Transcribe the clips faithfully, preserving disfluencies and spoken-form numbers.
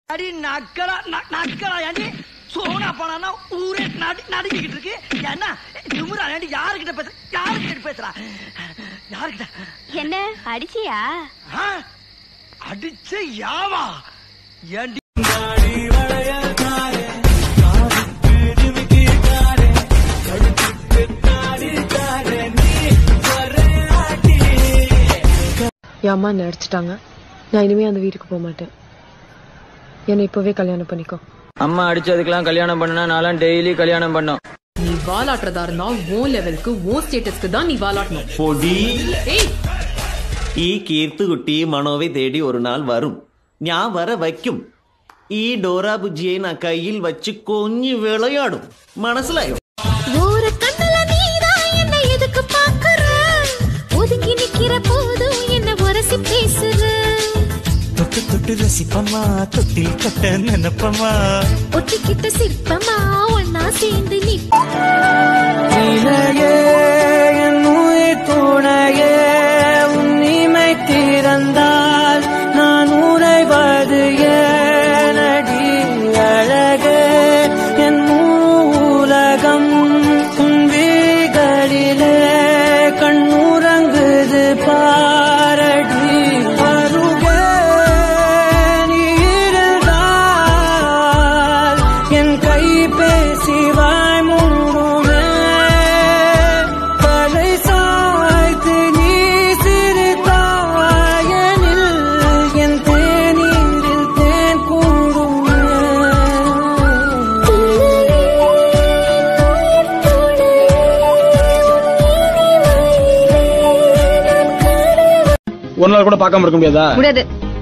அடி நக்கலா நக்கலா ஏண்டி சோனா பணம்னா ஊரே நடுக்கிட்டு இருக்கு. என்ன திமுறா ஏண்டி யாருக்கிட்ட பேச யாருக்கிட்ட பேசுறா யாருக்கிட்ட? என்ன அடிச்சியா? அடிச்ச யாவா ஏண்டி அம்மா என்ன அடிச்சிட்டாங்க. நான் இனிமே அந்த வீட்டுக்கு போக மாட்டேன். என்னை இப்பவே கல்யாணம் பண்ணிக்கோ. அம்மா அடிச்சதுக்கெல்லாம் கல்யாணம் பண்ணா நான்லாம் டெய்லி கல்யாணம் பண்ணோம். நீ வாலாட்டுறதா இருந்தா ஓ லெவலுக்கு ஓ ஸ்டேட்டஸ்க்கு தான் நீ வாலாட்டணும். ഈ കീർത്തുകുട്ടി മനോവെ തേടി ഒരു നാൾ വരും. ഞാൻ വര വയ്ക്കും. ഈ ഡോറ ബുജിയെ ഞാൻ കയ്യിൽ വച്ച് കൊഞ്ഞു വിളയാടും. മനസ്സിലായോ? ஒரு கண்ணல நீரா என்ன எதுக்கு பாக்குற? ஒதுங்கி நிக்கிற போது என்ன வரசி பேசுற? தொட்டு தொட்டு ரசிப்பமா தொட்டில் கட்ட நினைப்பமா ஒட்டிக்கிட்ட சிற்பமா ஒன்னா சேர்ந்து நீ நீயே என் உயிர் துணையே உன்னிமை திறந்தால் நான் உறைவது ஏனடி அழகே என் உலகம் கும்பிகளிலே கண்ணுறங்குது பாரடி அருகே நீ இருந்தால் என் கை பேசி வாய் மூடுமே தலை சாய்த்து நீ சிரித்தாயனில் என் தேநீரில் தேன் கூடுமே. ஒரு நாள் கூட பார்க்காம இருக்க முடியாதா? முடியாது.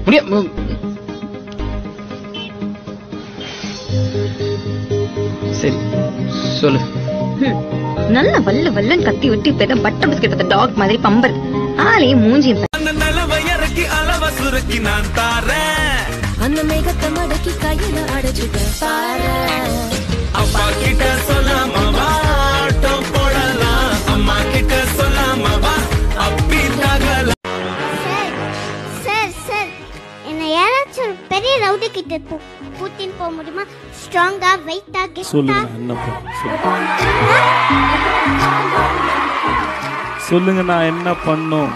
சரி சொல்லு. நல்ல வல்ல வல்லன் கத்தி விட்டு இப்ப பட்டர் பிஸ்கெட் டாக் மாதிரி பம்பர் ஆளையும் மூஞ்சியும் அந்த மேகத்தை மடக்கி கையில அடைச்சுக்க பாரு. அப்பா கிட்ட சொல்லாம வாட்டம் போடலாம் அம்மா கிட்ட சொல்லாம வா அப்பி தகல. சார் சார் என்ன யாராச்சும் பெரிய ரவுடி கிட்ட பூத்தின் போக முடியுமா? ஸ்ட்ராங்கா வெயிட்டா கெஸ்டா? சொல்லுங்க நான் என்ன பண்ணும்?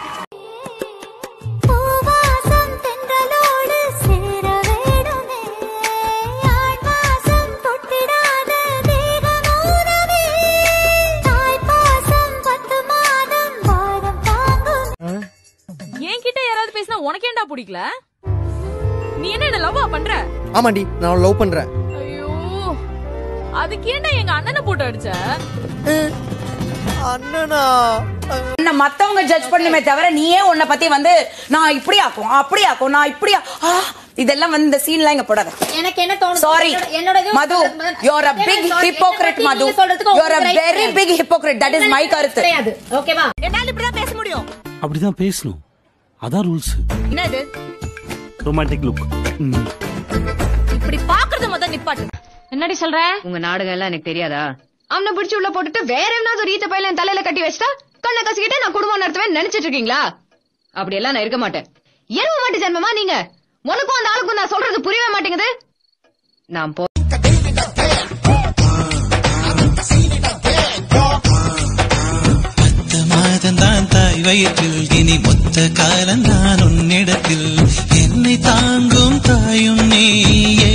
என்கிட்ட யாராவது பேசினா உனக்கு ஏன்டா பிடிக்கல? நீ என்ன என்ன லவ்வா பண்ற? ஆமாண்டி நான் லவ் பண்றேன். ஐயோ அதுக்கு ஏன்டா எங்க அண்ணனை போட்டு அடிச்ச? அண்ணனா என்ன மத்தவங்க ஜட்ஜ் பண்ணுமே தவிர நீயே உன்னை பத்தி வந்து நான் இப்படி ஆக்கும் அப்படி ஆக்கும் நான் இப்படி இதெல்லாம் வந்து இந்த சீன்லாம் இங்க போடாத. எனக்கு என்ன தோணுது? Sorry Madhu, you are a big hypocrite Madhu. You are a very big hypocrite. That is my கருத்து. ஓகேவா? என்னால இப்படி தான் பேச முடியும். அப்படிதான் பேசணும். அதான் ரூல்ஸ். என்னது? Romantic look. இப்படி பாக்குறது முத நிப்பாட்டு. என்னடி சொல்ற? உங்க நாடகம் எல்லாம் எனக்கு தெரியாதா? அவனை பிடிச்சு உள்ள போட்டுட்டு வேற என்ன ஒரு ஈத்த பையில என் தலையில கட்டி வச்சிட்டா கண்ணை கசிக்கிட்டே நான் குடும்பம் நடத்துவேன் நினைச்சிட்டு இருக்கீங்களா? அப்படி எல்லாம் நான் இருக்க மாட்டேன். எருவ மாட்டு ஜென்மமா நீங்க? உனக்கும் அந்த ஆளுக்கும் நான் சொல்றது புரியவே மாட்டேங்குது. நான் போ பத்து மாதம் தான் தாய் வயிற்றில் இனி மொத்த காலம் நான் உன்னிடத்தில் என்னை தாங்கும் தாயும் நீயே.